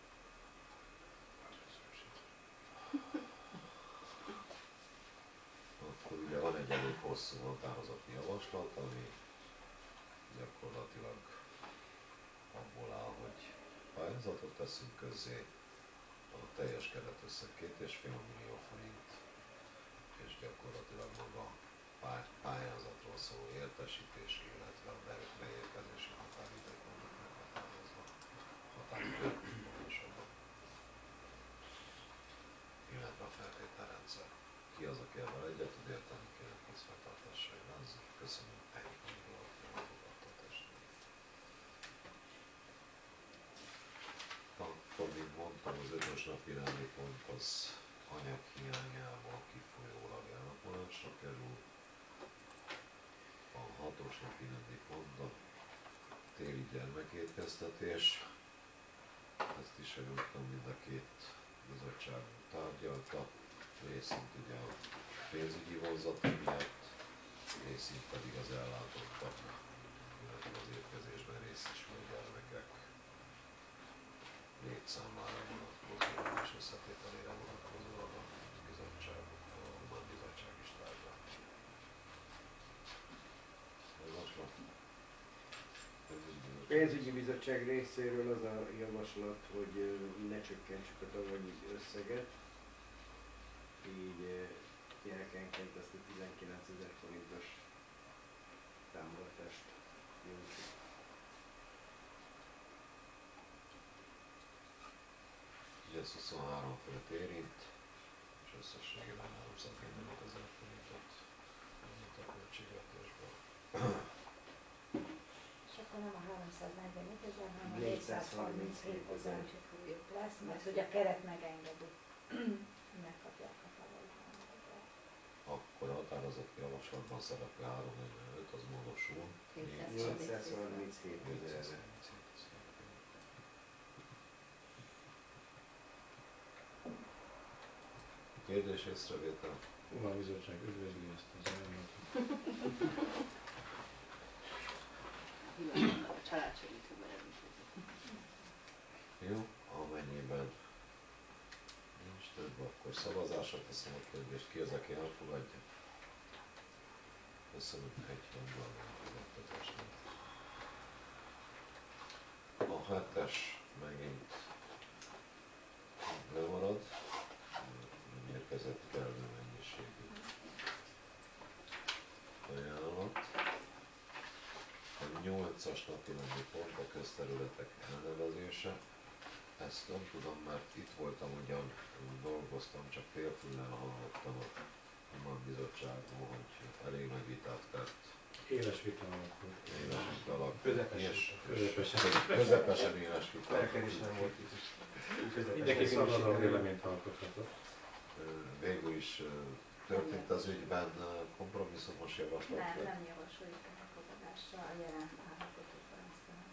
Akkor ugye van egy elég hosszú határozati javaslat, ami gyakorlatilag abból áll, hogy pályázatot teszünk közzé, a teljes keretösszeg két és fél millió forint, és gyakorlatilag maga pályázatról szóló értesítés, illetve a beérkezési határidők vannak meghatározva, határidők pontosabban, illetve a feltételrendszer. Ki az, aki ebben egyet tud érteni, kérem készfeltartásra jelezzi. Köszönöm, egy millió elfogadta testvére. Akkor, mint mondtam, az ötös napi rendi pont az anyag hiányából kifolyólag elnapolásra kerül. A hatos napi rendi pont a téli gyermekétkeztetés. Ezt is előttem, mind a két bizottság tárgyalta. Részint ugye a pénzügyi vonzatok miatt, részint pedig az ellátottak, illetve az érkezésben részesülő gyermekek létszámára vonatkozóan és összetételére vonatkozóan a bizottság, a Human Bizottság is tárgyalt. Javaslat? Pénzügyi bizottság részéről az a javaslat, hogy ne csökkentsük a tavalyi összeget, így gyerekenként ezt a tizenkilencezer forintos támogatást nyújtjuk. Ugye ez huszonhárom főt érint, és összességében háromszáznegyvenezer forintot nyújt a költségvetésből. És a akkor nem a háromszáznegyvenöt ezer, hanem a négyszázharminchét négyszázharminchét ezer ezer lesz, mert hogy a keret megengedi, megkapják a tavalyi. Akkor a határozati javaslatban szereplő háromszáznegyvenöt, az módosul. négyszázharminchét ezer. Kérdés, észrevétel? A bizottság üdvözli ezt az ajánlatot. A családsegítőben Jó, amennyiben nincs több, akkor szavazásra teszem a kérdést. Ki az, aki elfogadja? Köszönöm, egy hangon elfogadtatásnak. A hetes megint lemarad, nem érkezett kellő mennyiségű ajánlat. A nyolcas napi rendi pont a közterületek elnevezése. Ezt nem tudom, mert itt voltam, ugyan dolgoztam, csak félfüllel hallottam a Human Bizottságban, hogy elég nagy vitát tett. Éles vita alakult. Éles vita alakult. Közepesen. És Közepesen. közepesen éles vita Felkelés nem alakult. volt itt. Mindenki szabadon véleményt alkothatott. Végül is történt az ügyben kompromisszumos javaslat. Nem, nem javasoljuk a elfogadásra a jelen állapotokban ezt a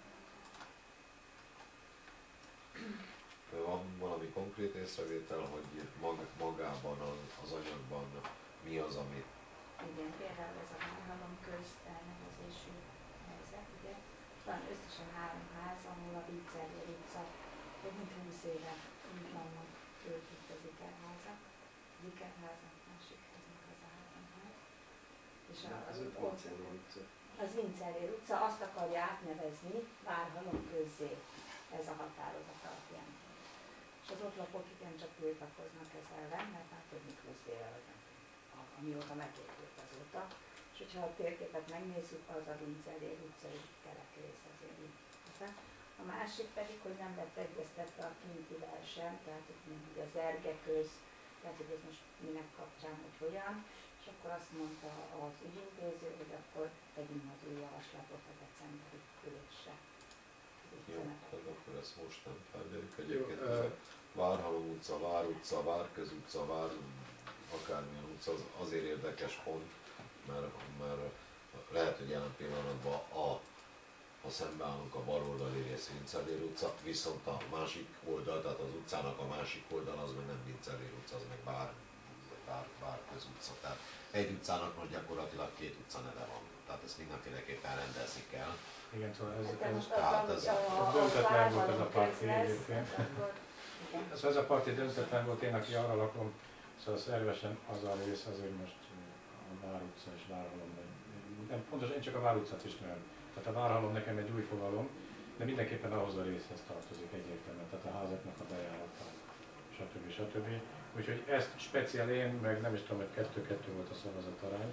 Van valami konkrét észrevétel, hogy mag, magában az anyagban mi az, amit igen, például ez a Várhalom köz elnevezésű helyzet, ugye. Van összesen három ház, ahol a Viccellér utca több mint húsz éve úgy vannak ők itt az ikerházak. Az ikerházak, másik háznak az a három ház. És a, Az az, öt ott, Vincellér utca. az Vincellér utca, azt akarja átnevezni Várhalom közzé, ez a határozat alapján. És az ott lakók igencsak tiltakoznak ez ellen, mert már több mint húsz éve vagy nem tudom, amióta megépült azóta. És hogyha a térképet megnézzük, az a Vincellér utcai kerekrész azért így. A másik pedig, hogy nem lett egyeztetve a kintivel sem, tehát itt mindig az ergeköz, tehát hogy ez most minek kapcsán, hogy hogyan. És akkor azt mondta az ügyintéző, hogy akkor tegyünk az új javaslatot a decemberi ülésre. jó, tehát akkor ezt most nem tárgyaljuk. Egyébként ez a Várhalom utca, Vár utca, Várköz utca, Vár akármilyen utca, az azért érdekes pont, mert, mert lehet, hogy jelen pillanatban a ha szembeállunk a baloldali rész Vincellér utca, viszont a másik oldal, tehát az utcának a másik oldal az meg nem Vincellér utca, az meg Vár, Vár, Várköz utca. Tehát egy utcának most gyakorlatilag két utca neve van, tehát ezt mindenféleképpen rendezni kell. Igen, szóval ez, De ez, most tehát az, ez- a, a, döntetlen volt ez a Várhalom parti köz lesz, egyébként. az akkor, igen. Szóval ez a parti döntetlen volt, én aki arra lakom, szóval szervesen az a rész az, hogy most a Vár utca és Várhalom, nem, pontosan én csak a Vár utcát ismerem. Tehát a Várhalom nekem egy új fogalom, de mindenképpen ahhoz a részhez tartozik egyértelműen, tehát a házaknak a bejárata, stb. stb. Úgyhogy ezt speciál én, meg nem is tudom, hogy kettő-kettő volt a szavazatarány.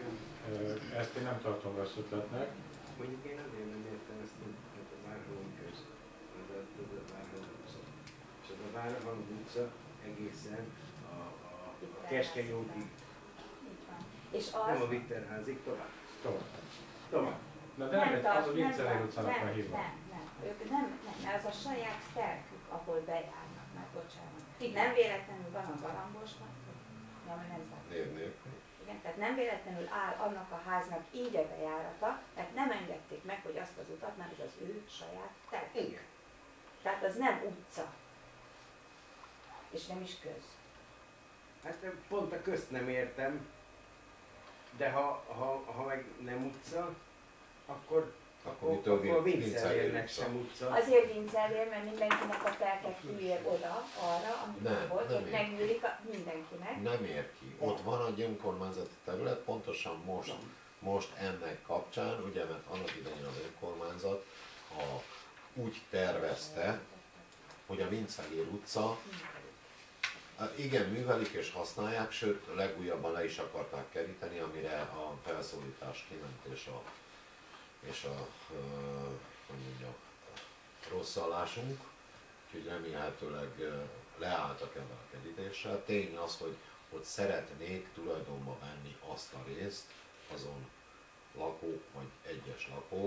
Ezt én nem tartom rossz ötletnek. Mondjuk én azért nem értem ezt, hogy a Várhalom köz, az a, az a Várhalom utca. És az a Várhalom utca egészen a, a, a Keskeny útig, Így van. És nem az, a Vikterházig, tovább. Tovább. Tovább. Na de nem, egy, tart- az a Vincellér tart- utcának nem, már hívva. Nem, nem, ők nem, nem, mert az a saját telkük, ahol bejárnak, már bocsánat. Nem véletlenül van a Galambosnak, ja, mert nem zárt. Név nélkül. Igen, tehát nem véletlenül áll annak a háznak így a bejárata, mert nem engedték meg, hogy azt az utat, mert az ő saját telkük. Igen. Tehát az nem utca. És nem is köz. Hát pont a közt nem értem, de ha, ha, ha meg nem utca, akkor, Akkor akkor, mitől akkor a Vincellér Vincellérnek utca? sem utca. Azért Vincellér, mert mindenkinek a telke kiér oda, arra, amit Nem, volt, nem hogy ér. megnyúlik a, mindenkinek. Nem ér ki. Ott van egy önkormányzati terület, pontosan most, most ennek kapcsán, ugye, mert annak idején az önkormányzat a, úgy tervezte, hogy a Vincellér utca, igen, művelik és használják, sőt, legújabban le is akarták keríteni, amire a felszólítás kiment és a, és a ö, hogy mondjam, rossz hallásunk, úgyhogy remélhetőleg ö, leálltak ebben a kerítéssel. Tény az, hogy, hogy szeretnék tulajdonba venni azt a részt, azon lakók vagy egyes lakók,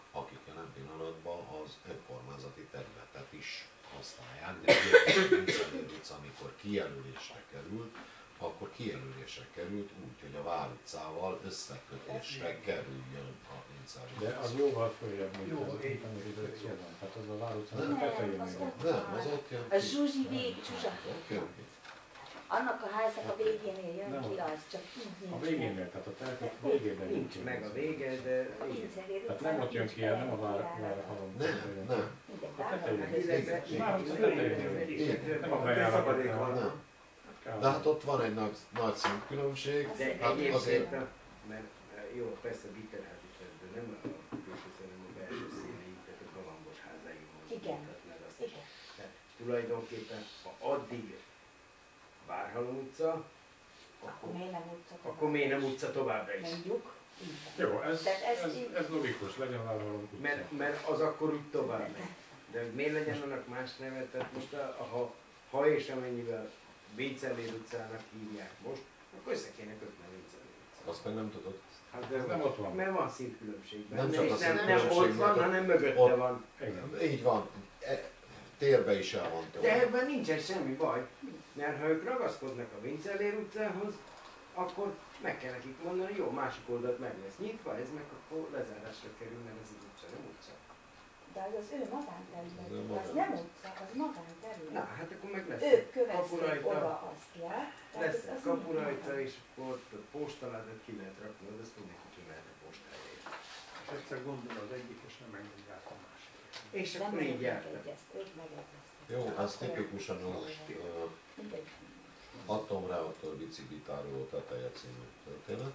akik jelen pillanatban az önkormányzati területet is használják, de a Vincellér utca, amikor kijelölésre került, akkor kijelölésre került úgy, hogy a Vár utcával összekötésre kerüljön a Vincellér De utca. az jóval följebb, mint Jó, ez, én- amit itt szó van. Tehát az a Vár utcának a Nem, tetején az még. ott Nem, az ott jön A ki. Zsuzsi vég, Zsuzsa. Ott jön ki. Annak a háznak a végénél jön Nem. ki az, csak így nincs A meg. végénél, tehát a teltek végében jön Nincs ki. meg a vége, de A igen. Vincelér Tehát utcának nem ott jön nincs ki el, nem a bejárata. Vár, Várhalom. Nem, nem. Mindegy, A tetején. Várhalom. Már ott a tetején. Nem a bejáratoknál. Nem. De hát ott van egy nagy, nagy szintkülönbség. De Hát egyébként, azért- a- mert jó, persze Bitterházi területben nem a külső hanem a belső színei, tehát a galambos házáig Igen. mert azt is. Igen. Tehát tulajdonképpen, ha addig Várhalom utca, Akkor akkor, miért nem utca tovább? akkor miért nem utca továbbra is? Mondjuk. így van. Jó, ez, Tehát ez ez, így- ez logikus, legyen Várhalom utca. Mert, mert az akkor úgy tovább megy. De miért legyen annak más neve? Tehát most, a- ha, ha és amennyivel Vincellér utcának hívják most, akkor össze kéne kötni a Vincellér utcát. Azt meg nem tudod. Hát Ez nem ott van. Mert van szintkülönbség benne, Nem csak és a nem, nem szintkülönbség ott van, miatt, hanem mögötte ott- van. Igen. Így van. E, térbe is el van De tőle. ebben nincsen semmi baj, mert ha ők ragaszkodnak a Vincellér utcához, akkor meg kell nekik mondani, jó, másik oldalt meg lesz nyitva, ez meg akkor lezárásra kerül, mert ez az utca nem utca. De az az ő magánterület, Az ő az magán- nem utca, az magánterület. Na, hát akkor meg lesz Ők kövezték kapurajta. oda azt, ja? Tehát lesz az- az kapu mind rajta, magán. és akkor ott a postaládat ki lehet rakni, de azt mindenki ki mehet a postájáért. És egyszer gondol az egyik, és nem engedi át a másik. És Nem akkor így ők jártak. megegyeztek, ők megegyeztek. Jó, ez Akkor- tipikusan úgy ö, Mindegy. atomreaktor biciklitároló teteje című történet.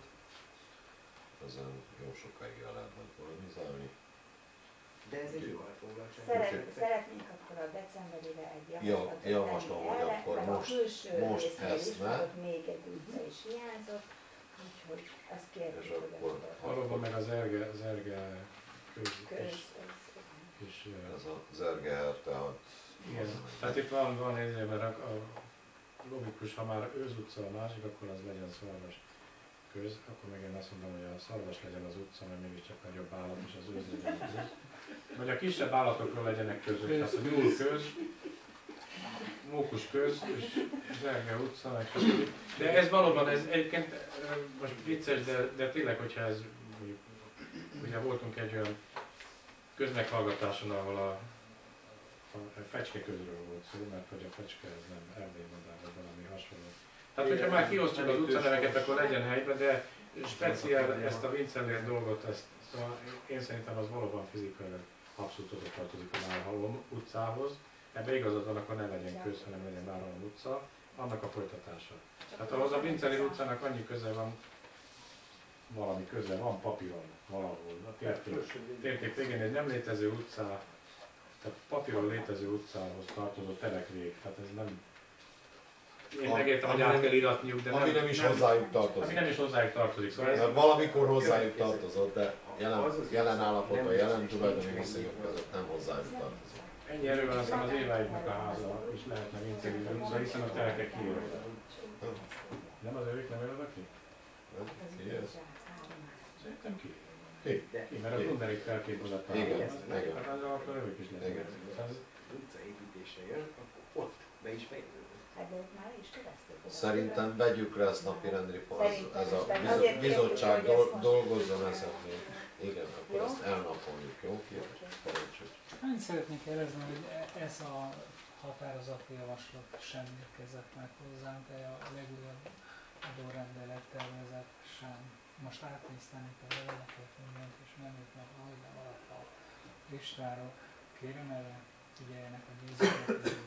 Ezen jó sokáig el lehet majd polemizálni. De ez egy jó elfoglaltság. Szeret, szeretnénk akkor a decemberire egy Ja, javaslatot javaslom, tenni hogy erre, akkor meg most- a külső most résznél ezt is, ne. mert ott még egy utca is hiányzott, úgyhogy azt kérjük, És hogy akkor- akkor Valóban meg az erge, az erge köz, köz, és, ez, és ö, Ez a Zergeher, tehát igen. Tehát itt van, van ezért, mert a, a logikus, ha már őz utca a másik, akkor az legyen szarvas köz, akkor meg én azt mondom, hogy a szarvas legyen az utca, mert mégiscsak nagyobb állat, és az őz legyen az köz. Vagy a kisebb állatokról legyenek közök, tehát a nyúl köz, mókus köz, és Zerge utca, meg stb. De ez valóban, ez egyébként ö, most vicces, de, de tényleg, hogyha ez, mondjuk, ugye voltunk egy olyan közmeghallgatáson, ahol a, a fecske közről volt szó, mert hogy a fecske ez nem erdélyi madár, vagy valami hasonló. Tehát, hogyha már kiosztjuk az utcaneveket, akkor legyen helyben, de speciál ezt a Vincellér dolgot, ezt, szóval én szerintem az valóban fizikailag abszolút oda tartozik a Várhalom utcához. Ebbe igazad van, akkor ne legyen köz, hanem legyen Várhalom utca, annak a folytatása. Tehát ahhoz a Vincellér utcának annyi köze van, valami köze van, papíron valahol, a térkép. Térkép végén egy nem létező utcá, tehát papíron létező utcához tartozó telekvég, tehát ez nem... Én A- megértem, hogy ami át kell iratniuk, de ami nem is hozzájuk tartozik. Ami nem is hozzájuk tartozik, szóval ez, Mert valamikor hozzájuk tartozott, de jelen, Az az jelen utca állapotban, nem jelen biztos, tulajdoni nincs viszonyok meg. között nem hozzájuk tartozik. ennyi erővel aztán az éváiknak a háza is lehetne Vincellér utca, hiszen a telkek kijöjjön. Nem az ők nem jönnek ki? Nem? Ki ez? Szerintem ki. Ki? De Ki, mert a Gunderik telképből lett a Igen, háza. igen. Hát akkor ők is Igen. lehetnek. Tehát ez- az utca építése jön, akkor ott be is fejlődött. Hát de ők már is keresztül. Szerintem vegyük rá ezt napirendre, Szerintem ez a is, de bizo- azért bizottság kérjük, hogy dol- ezt most- dolgozzon ezen még. Igen, akkor Jó? ezt elnapoljuk, jó? Parancsolj. Annyit szeretnék jelezni, hogy e- ez a határozati javaslat sem érkezett meg hozzánk, de a legújabb adórendelet tervezet sem. Most átnéztem itt a leveleket, mindent, és nem jutnak majdnem alatt a listáról. Kérem erre figyeljenek a nézők,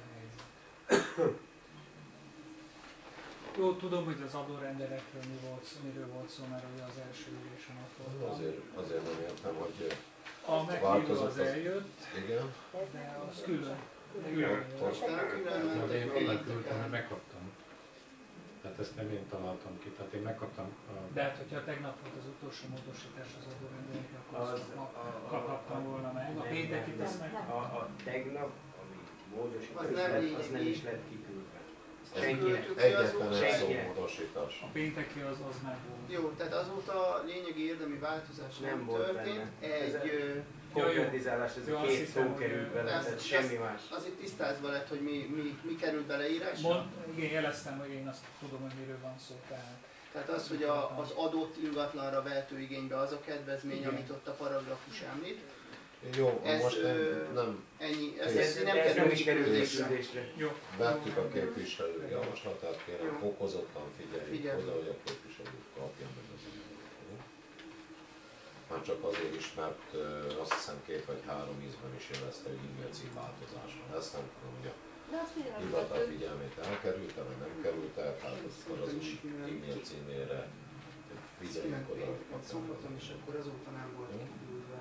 Jó, tudom, hogy az adórendeletről mi volt, szó- miről volt szó, mert ugye az első ülésen ott voltam. Azért, azért nem értem, hogy A meghívó változott az az- eljött, igen. de az külön. Külön. Aztán külön De mentek én a onnan küldtem, pénteken. hogy megkaptam. Tehát ezt nem én találtam ki, tehát én megkaptam a... De hát, hogyha tegnap volt az utolsó módosítás az adórendeletnek, akkor Az, azt ma a- kaphattam volna meg. A péntekit ezt meg. A, a tegnap, ami módosítás Az nem lett, az nem lényegi. is lett kiküldve. Ez Senkinek. küldtük ki az egyetlen egy Senkinek. szómódosítás. A pénteki az, az meg volt. Jó, tehát azóta lényegi érdemi változás nem, Nem volt történt. benne. Egy Ez ö, konkretizálás, ez Jó, a azt két hittem, szó hogy, került bele, ez- tehát ez- semmi más. Az itt tisztázva lett, hogy mi, mi, mi került beleírásra. Mond, igen, jeleztem, hogy én azt tudom, hogy miről van szó, tehát. Tehát az, hogy a, az adott ingatlanra vehető igénybe az a kedvezmény, Igen. amit ott a paragrafus említ. Jó, Ez, most ö, nem, nem Ennyi, ez, Ez- ez nem ez kerül nem is kerül kiküldésre. kiküldésre. Jó. vettük a képviselő javaslatát, kérem Jó. fokozottan figyeljük Figyelj. oda, hogy a képviselők kapjan meg az anyagot. Már csak azért is, mert ö, azt hiszem két vagy három ízben is jelezte, hogy e-mail cím változása lesz, nem tudom, hogy a De azt figyelem, hivatal hogy figyelmét elkerülte, vagy nem került el, tehát akkor az is e-mail címére figyeljünk oda, hogy kapjon Szombaton, meg és az akkor azóta nem volt Jó. kiküldve.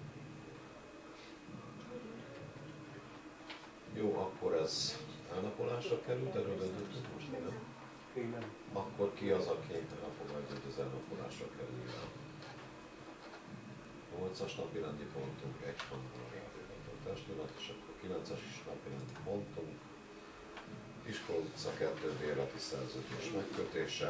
Jó, akkor ez elnapolásra került, erről döntöttünk most, nem? Még nem. Akkor ki az, aki elfogadja, hogy az elnapolásra kerüljön? nyolcas napi rendi pontunk, egy hangban elfogadó testület, és akkor kilences is napi rendi pontunk. Iskola utca kettő bérleti szerződés megkötése.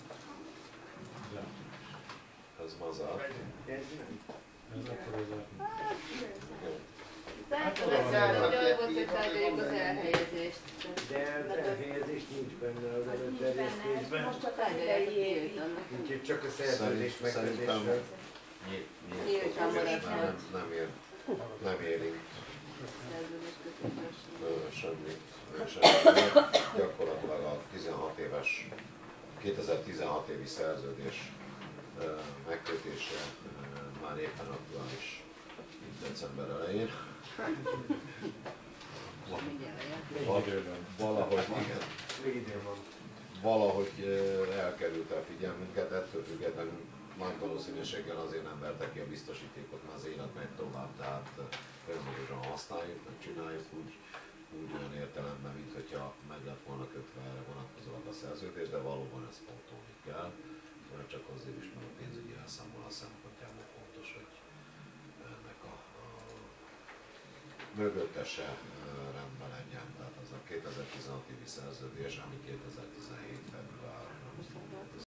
Ez mazár. Ez nem. Ez akkor ez a... Jó. Szerintem Hát, ezzel, hogy az jól volt, hogy tárgyaljuk az elhelyezést. De az elhelyezés nincs benne az Az nincs előtt benne, részben, most csak az Tárgyalják a idei évi. kiét annak. úgyhogy csak a szerződés Szerint- megkötésről. szerintem nyílt, nyílt Nyílt kérdés, mert támadás. nem, nem, ér, nem érint Szerződés kötés. ö, semmit, semmit. Gyakorlatilag a tizenhat éves, kétezer-tizenhat évi szerződés ö, megkötése ö, már éppen aktuális itt december elején. Még időben. Valahogy igen, Még idén van. valahogy ö, elkerült a figyelmünket, ettől függetlenül nagy valószínűséggel azért nem vertek ki a biztosítékot, mert az élet megy tovább, tehát önmagában használjuk, meg csináljuk úgy, úgy olyan értelemben, mint hogyha meg lett volna kötve erre vonatkozóan a szerződés, de valóban ezt pontolni kell, mert csak azért is, mert a pénzügyi elszámolás szempontjából fontos, hogy ennek a, a mögöttese ö, rendben legyen. Tehát az a kétezer-tizenhat évi szerződés, ami kétezer-tizenhét február